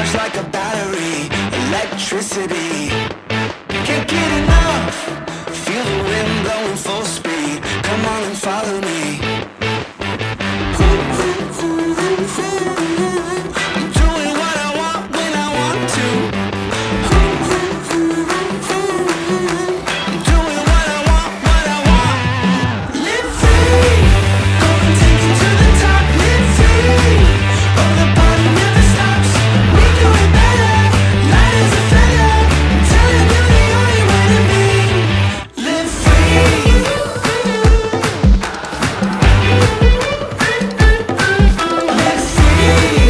Charged like a battery, electricity. Can't get enough. Feel the wind blowing full speed. Come on and follow me. I'm doing what I want when I want to. I'm doing what I want. Live free. Go and take it to the top. Live free. Oh, the party never stops. We do it better. Light as a feather. I'm telling you the only way to be. Live free. Live free.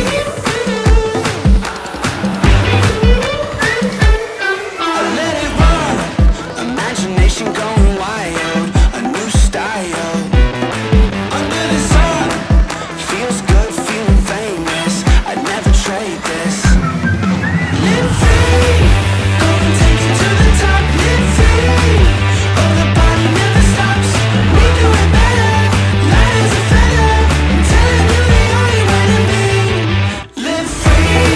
I let it run. Imagination going wild. A new style. Under the sun. Feels good, feeling famous. I'd never trade this. Live free. Go and take it to the top. Live free. Oh, the party never stops. We do it better. Light as a feather. I'm telling you the only way to be. Live free.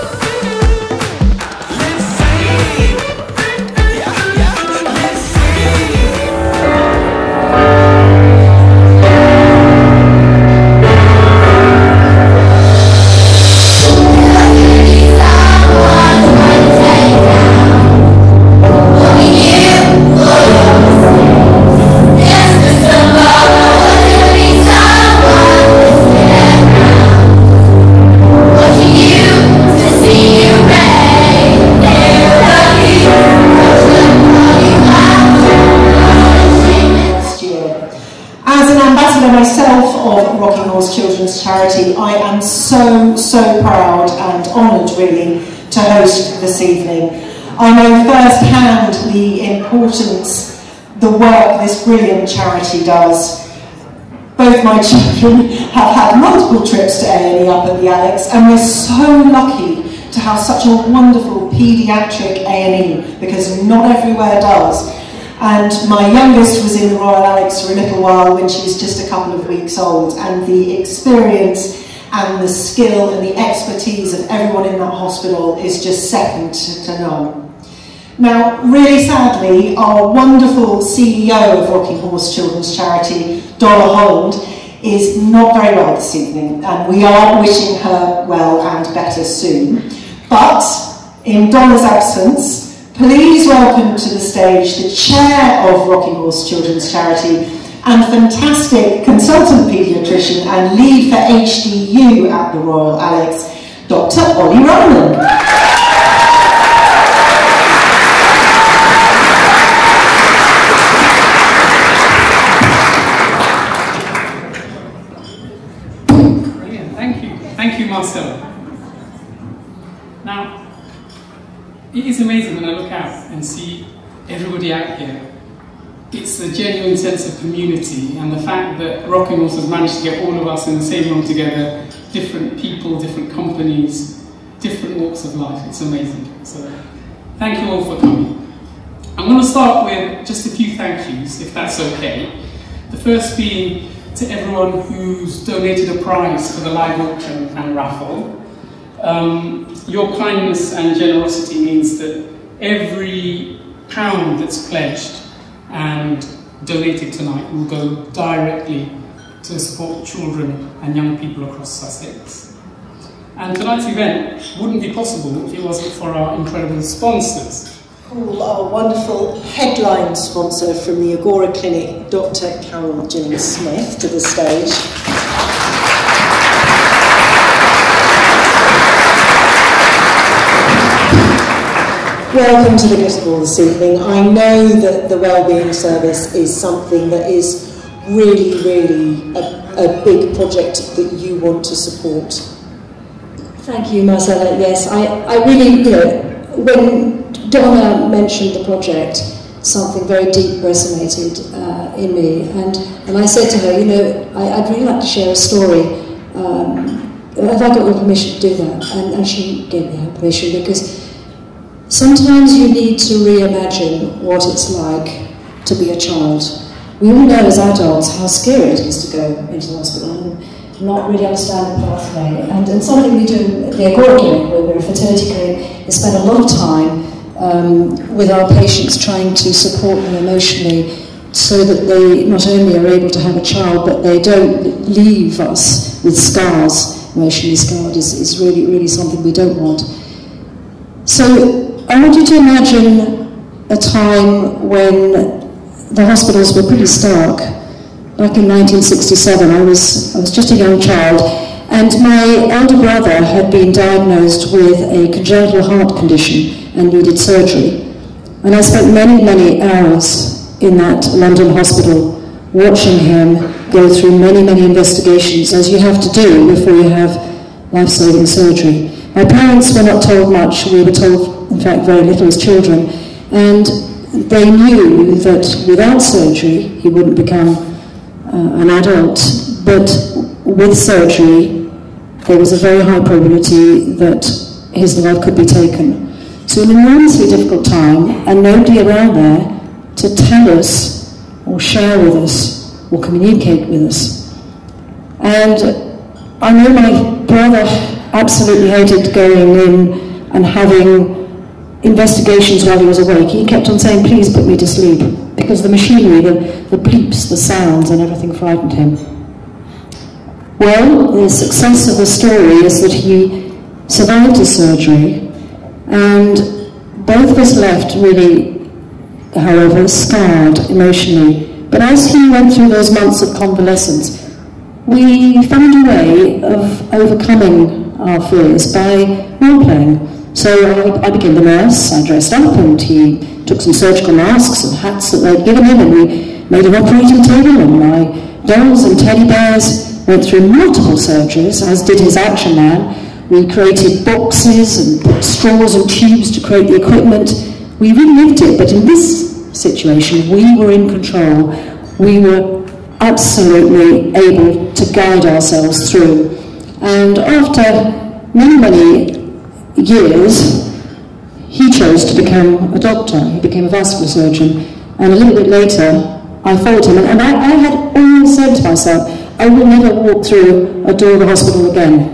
Live free. Yeah, yeah. Live free. Last year. As an ambassador myself of Rocking Horse Children's Charity, I am so proud and honoured really to host this evening. I know firsthand the importance, the work this brilliant charity does. Both my children have had multiple trips to A&E up at the Alex, and we're so lucky to have such a wonderful paediatric A&E, because not everywhere does. And my youngest was in the Royal Alex for a little while when she was just a couple of weeks old, and the experience and the skill and the expertise of everyone in that hospital is just second to none. Now, really sadly, our wonderful CEO of Rocking Horse Children's Charity, Donna Holland, is not very well this evening, and we are wishing her well and better soon. But in Donna's absence, please welcome to the stage the chair of Rocking Horse Children's Charity and fantastic consultant paediatrician and lead for HDU at the Royal Alex, Dr. Ollie Roman. Thank you, Marcel. Now, it is amazing when I look out and see everybody out here. It's a genuine sense of community, and the fact that Rocking Horse has managed to get all of us in the same room together, different people, different companies, different walks of life, it's amazing. So, thank you all for coming. I'm going to start with just a few thank yous, if that's okay. The first being to everyone who's donated a prize for the live auction and raffle. Your kindness and generosity means that every pound that's pledged and donated tonight will go directly to support children and young people across Sussex. And tonight's event wouldn't be possible if it wasn't for our incredible sponsors. Call our wonderful headline sponsor from the Agora Clinic, Dr. Carol Gillies-Smith, to the stage. Welcome to the Glitter Ball this evening. I know that the Wellbeing Service is something that is really a big project that you want to support. Thank you, Marcella. Yes, I really, when Donna mentioned the project, something very deep resonated in me, and I said to her, I'd really like to share a story. Have I got your permission to do that? And she gave me her permission, because sometimes you need to reimagine what it's like to be a child. We all know as adults how scary it is to go into the hospital and not really understand the pathway. And something we do at the Agora Clinic, where we're a fertility clinic, is spend a lot of time with our patients trying to support them emotionally so that they not only are able to have a child, but they don't leave us with scars. Emotionally scarred is really, really something we don't want. So I want you to imagine a time when the hospitals were pretty stark. Back in 1967, I was just a young child, and my elder brother had been diagnosed with a congenital heart condition and needed surgery. And I spent many, many hours in that London hospital watching him go through many, many investigations, as you have to do before you have life-saving surgery. My parents were not told much. We were told, in fact, very little as children. And they knew that without surgery, he wouldn't become an adult. But with surgery, there was a very high probability that his life could be taken. So an enormously difficult time, and nobody around there to tell us or share with us or communicate with us. And I know my brother absolutely hated going in and having investigations while he was awake. He kept on saying, please put me to sleep, because the machinery, the bleeps, the sounds and everything frightened him. Well, the success of the story is that he survived his surgery, and both of us left really, however, scarred emotionally. But as he went through those months of convalescence, we found a way of overcoming our fears by role-playing. So I became the nurse, I dressed up, and he took some surgical masks and hats that they'd given him, and we made an operating table, and my dolls and teddy bears went through multiple surgeries, as did his action man. We created boxes and put straws and tubes to create the equipment. We really lived it, but in this situation, we were in control. We were absolutely able to guide ourselves through. And after many, many years, he chose to become a doctor. He became a vascular surgeon. And a little bit later, I followed him. And I had always said to myself, I will never walk through a door of a hospital again.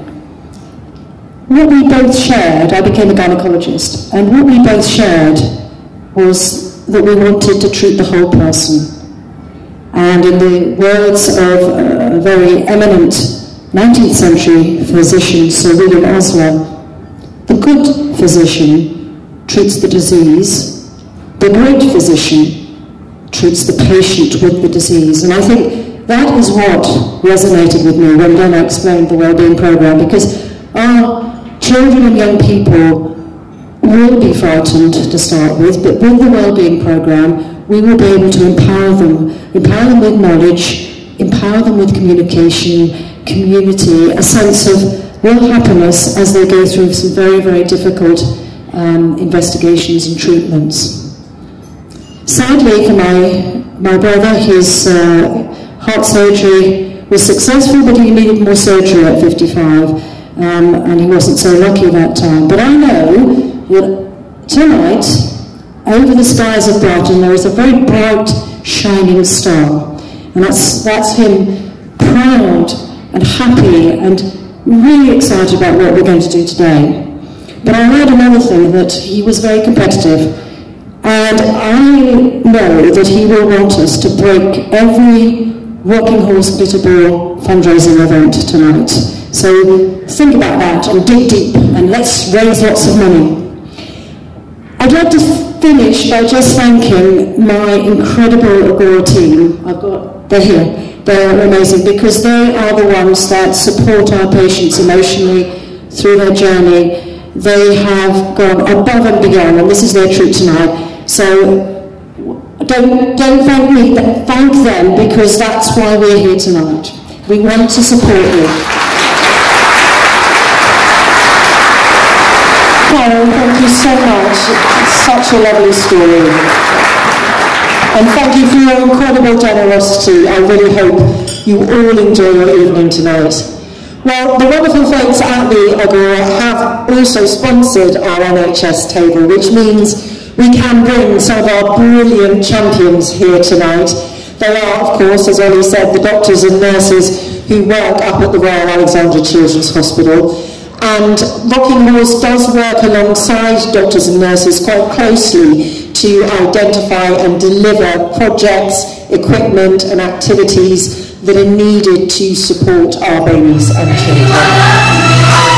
What we both shared, I became a gynecologist, and what we both shared was that we wanted to treat the whole person. And in the words of a very eminent 19th century physician, Sir William Osler, the good physician treats the disease, the great physician treats the patient with the disease. And I think that is what resonated with me when Donna explained the Wellbeing Programme, because our children and young people will be frightened to start with, but with the Wellbeing Programme, we will be able to empower them with knowledge, empower them with communication, community, a sense of real happiness as they go through some very, very difficult investigations and treatments. Sadly for my brother, his heart surgery was successful, but he needed more surgery at 55. And he wasn't so lucky that time. But I know that tonight, over the skies of Brighton, there is a very bright, shining star. And that's him proud and happy and really excited about what we're going to do today. But I heard another thing, that he was very competitive. And I know that he will want us to break every Rocking Horse Glitter Ball fundraising event tonight. So think about that and dig deep, and let's raise lots of money. I'd like to finish by just thanking my incredible Agora team. They're here. They're amazing, because they are the ones that support our patients emotionally through their journey. They have gone above and beyond, and this is their treat tonight. So don't thank me, thank them, because that's why we're here tonight. We want to support you. Karen, thank you so much. It's such a lovely story. And thank you for your incredible generosity. I really hope you all enjoy your evening tonight. Well, the wonderful folks at the Agora have also sponsored our NHS table, which means we can bring some of our brilliant champions here tonight. They are, of course, as Ollie said, the doctors and nurses who work up at the Royal Alexandra Children's Hospital. And Rocking Horse does work alongside doctors and nurses quite closely to identify and deliver projects, equipment and activities that are needed to support our babies and children.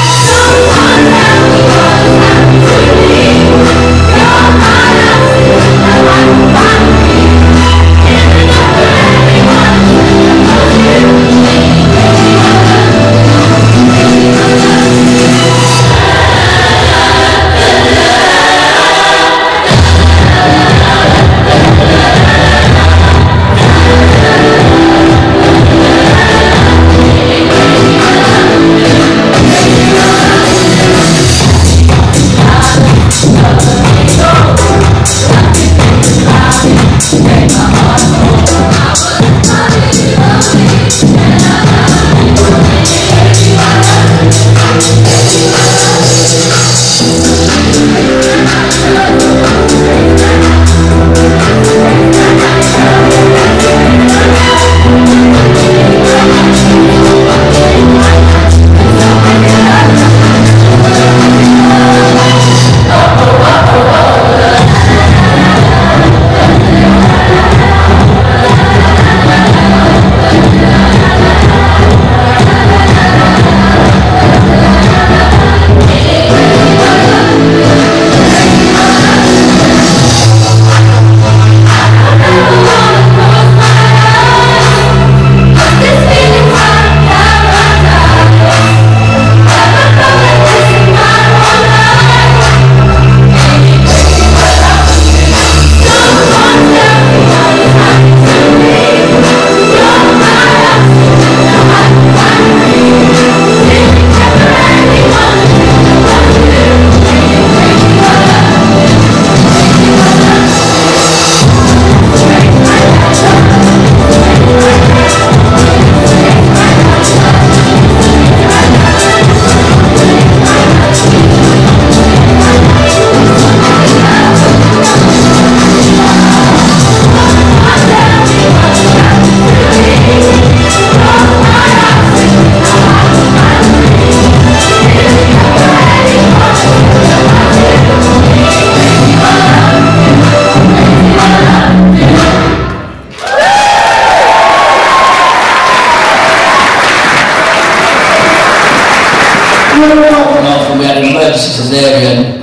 We had an emergency cesarean,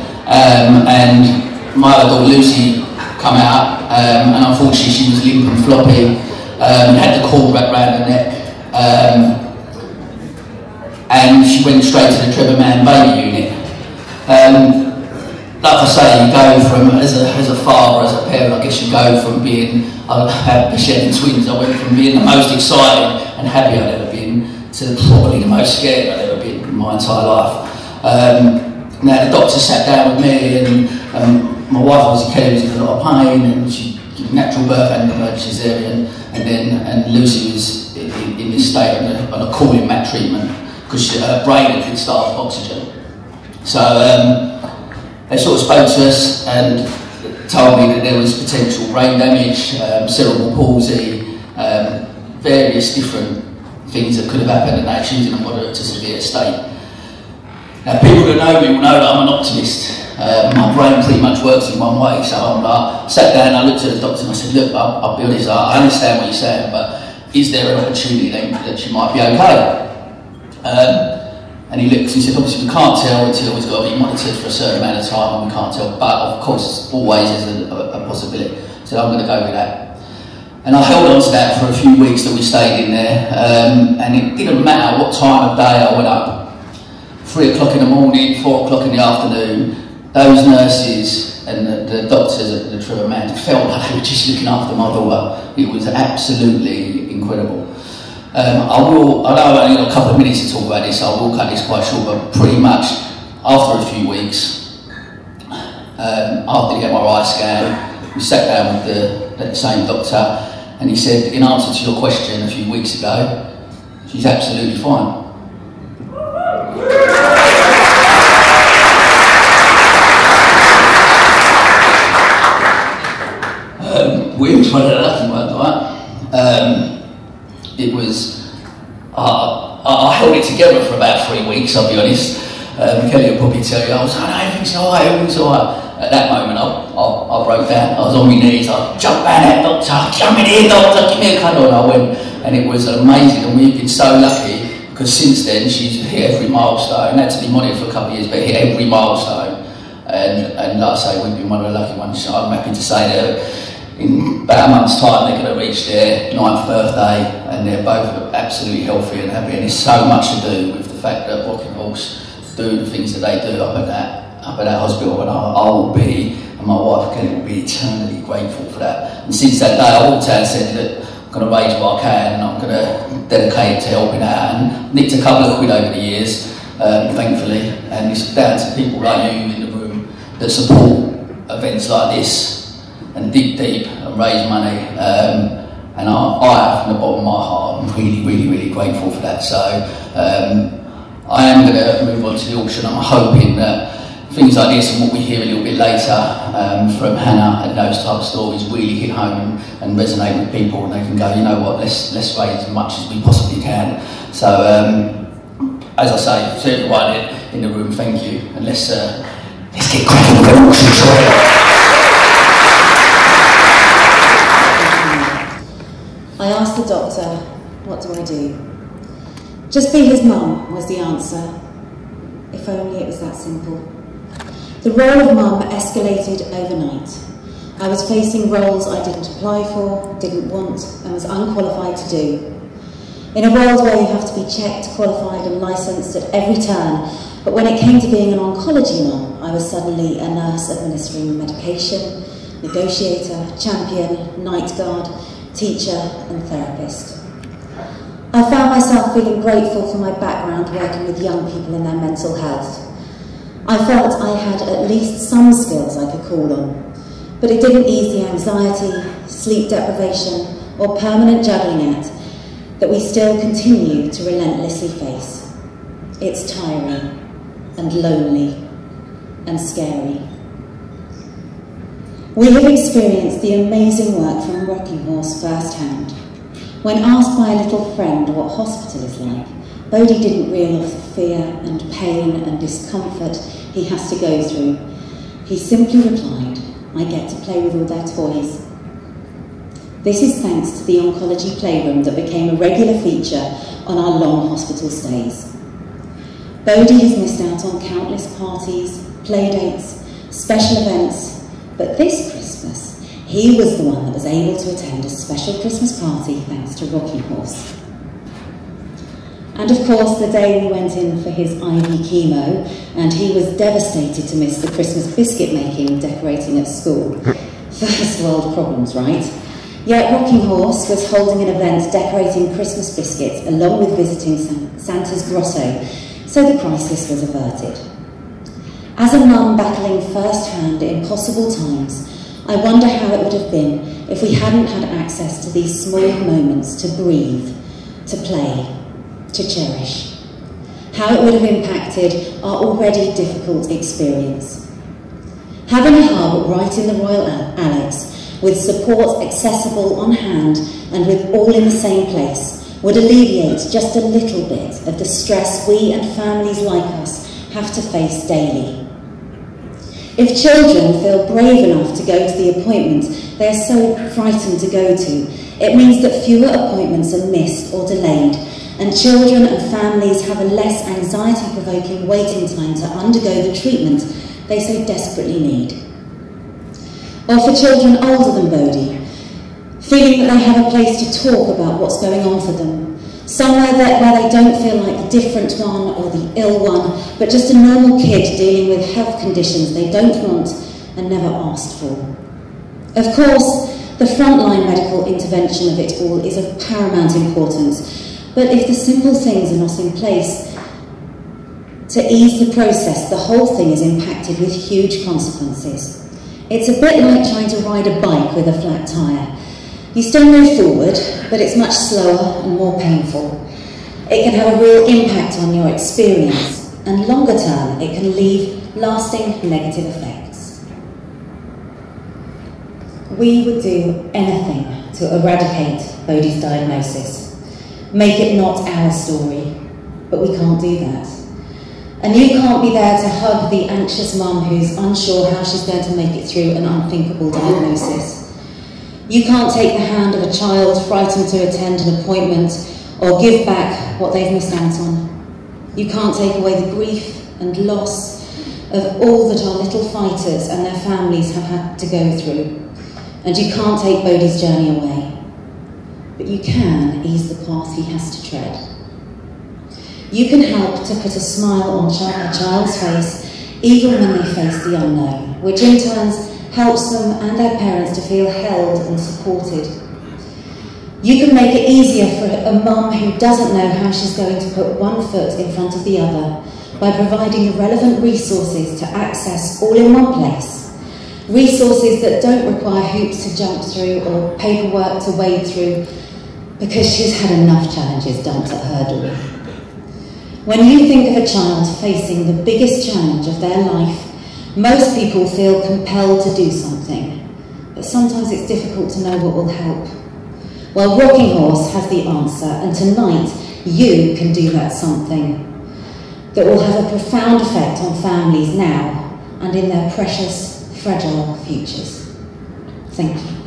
and my other daughter Lucy come out, and unfortunately she was limp and floppy, had the cord wrapped around her neck, and she went straight to the Trevor Mann baby unit. Like I say, you go from, as a father, as a parent, I guess you go from being, I had shedding twins, I went from being the most excited and happy I'd ever been to probably the most scared I'd ever been in my entire life. Now the doctor sat down with me, and my wife was in a lot of pain, and she gave natural birth and emergency cesarean, and Lucy was in this state on a cooling mat treatment because her brain had been starved of oxygen. So they sort of spoke to us and told me that there was potential brain damage, cerebral palsy, various different things that could have happened, and she was in a moderate to severe state. Now, people who know me will know that I'm an optimist. My brain pretty much works in one way, so I sat down and I looked at the doctor and I said, look, I'll be honest, I understand what you're saying, but is there an opportunity then that she might be okay? And he looked and he said, obviously we can't tell until it's got to be monitored for a certain amount of time, and we can't tell, but of course always is a possibility. So I'm going to go with that. And I held on to that for a few weeks that we stayed in there, and it didn't matter what time of day I went up. 3 o'clock in the morning, 4 o'clock in the afternoon, those nurses and the doctors at the Trevor Mann felt like they were just looking after my daughter. It was absolutely incredible. I know I've only got a couple of minutes to talk about this, so I will cut this quite short, but pretty much after a few weeks, after he had my eye scan, we sat down with the same doctor, and he said, in answer to your question a few weeks ago, she's absolutely fine. We was one of the lucky ones, right? It was, I held it together for about 3 weeks, I'll be honest. Kelly will probably tell you, I was like, no, everything's alright, everything's alright. At that moment, I broke down. I was on my knees. I jumped down that doctor, come in here, doctor, give me a cuddle. And I went, and it was amazing. And we've been so lucky because since then she's hit every milestone. Had to be monitored for a couple of years, but hit every milestone. And like I say, we've been one of the lucky ones. I'm happy to say that in about a month's time they're going to reach their 9th birthday, and they're both absolutely healthy and happy. And it's so much to do with the fact that Rocking Horse do the things that they do up at that hospital, and I will be, and my wife Kelly will be eternally grateful for that. And since that day I walked out and said that I'm going to raise what I can and I'm going to dedicate it to helping out, and nicked a couple of quid over the years, thankfully, and it's down to people like you in the room that support events like this and dig deep and raise money, and I from the bottom of my heart, I'm really, really, really grateful for that. So I am going to move on to the auction. I'm hoping that things like this and what we hear a little bit later from Hannah and those type of stories really hit home and resonate with people, and they can go, you know what, let's raise as much as we possibly can. So as I say to everyone in the room, thank you, and let's get cracking with the auction. I asked the doctor, what do I do? Just be his mum was the answer. If only it was that simple. The role of mum escalated overnight. I was facing roles I didn't apply for, didn't want, and was unqualified to do. In a world where you have to be checked, qualified and licensed at every turn, but when it came to being an oncology mum, I was suddenly a nurse administering medication, negotiator, champion, night guard, teacher and therapist. I found myself feeling grateful for my background working with young people in their mental health. I felt I had at least some skills I could call on, but it didn't ease the anxiety, sleep deprivation or permanent juggling act that we still continue to relentlessly face. It's tiring and lonely and scary. We have experienced the amazing work from Rocking Horse firsthand. When asked by a little friend what hospital is like, Bodhi didn't reel off the fear and pain and discomfort he has to go through. He simply replied, I get to play with all their toys. This is thanks to the oncology playroom that became a regular feature on our long hospital stays. Bodhi has missed out on countless parties, playdates, special events, but this Christmas, he was the one that was able to attend a special Christmas party thanks to Rocking Horse. And of course, the day we went in for his IV chemo, and he was devastated to miss the Christmas biscuit making decorating at school. First world problems, right? Yet Rocking Horse was holding an event decorating Christmas biscuits along with visiting Santa's grotto, so the crisis was averted. As a mum battling first-hand impossible times, I wonder how it would have been if we hadn't had access to these small moments to breathe, to play, to cherish. How it would have impacted our already difficult experience. Having a hub right in the Royal Alex, with support accessible on hand and with all in the same place, would alleviate just a little bit of the stress we and families like us have to face daily. If children feel brave enough to go to the appointment they're so frightened to go to, it means that fewer appointments are missed or delayed, and children and families have a less anxiety-provoking waiting time to undergo the treatment they so desperately need. Or for children older than Bodhi, feeling that they have a place to talk about what's going on for them, somewhere where they don't feel like the different one or the ill one, but just a normal kid dealing with health conditions they don't want and never asked for. Of course, the frontline medical intervention of it all is of paramount importance, but if the simple things are not in place to ease the process, the whole thing is impacted with huge consequences. It's a bit like trying to ride a bike with a flat tyre. You still move forward, but it's much slower and more painful. It can have a real impact on your experience, and longer term, it can leave lasting negative effects. We would do anything to eradicate Bodhi's diagnosis, make it not our story, but we can't do that. And you can't be there to hug the anxious mum who's unsure how she's going to make it through an unthinkable diagnosis. You can't take the hand of a child frightened to attend an appointment or give back what they've missed out on. You can't take away the grief and loss of all that our little fighters and their families have had to go through. And you can't take Bodhi's journey away. But you can ease the path he has to tread. You can help to put a smile on a child's face even when they face the unknown, which in turn helps them and their parents to feel held and supported. You can make it easier for a mum who doesn't know how she's going to put one foot in front of the other by providing the relevant resources to access all in one place. Resources that don't require hoops to jump through or paperwork to wade through because she's had enough challenges dumped at her door. When you think of a child facing the biggest challenge of their life, most people feel compelled to do something, but sometimes it's difficult to know what will help. Well, Rocking Horse has the answer, and tonight you can do that something that will have a profound effect on families now and in their precious, fragile futures. Thank you.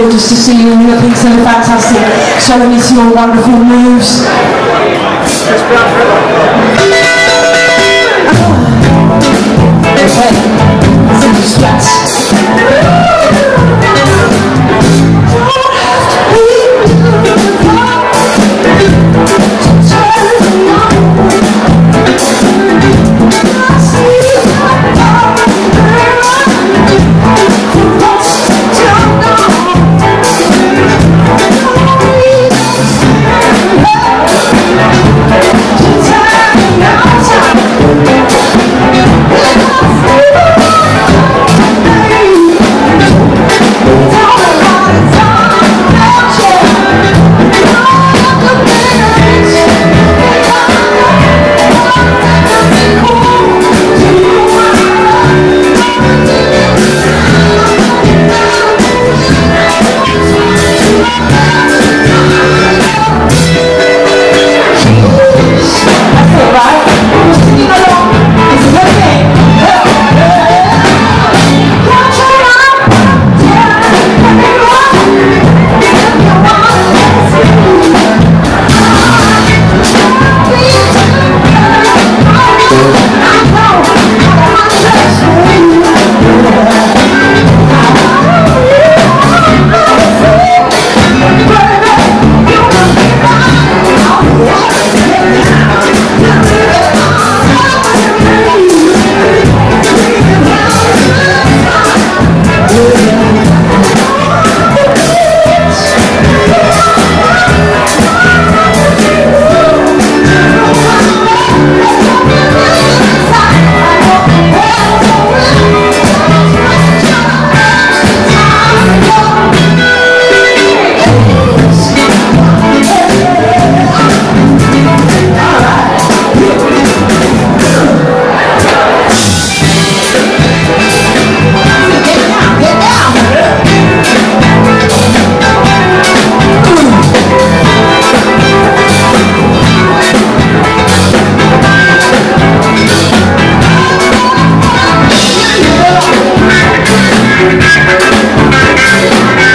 gorgeous to see you looking so fantastic, showing us your wonderful moves. Okay, simple stress.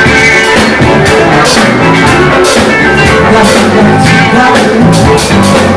Now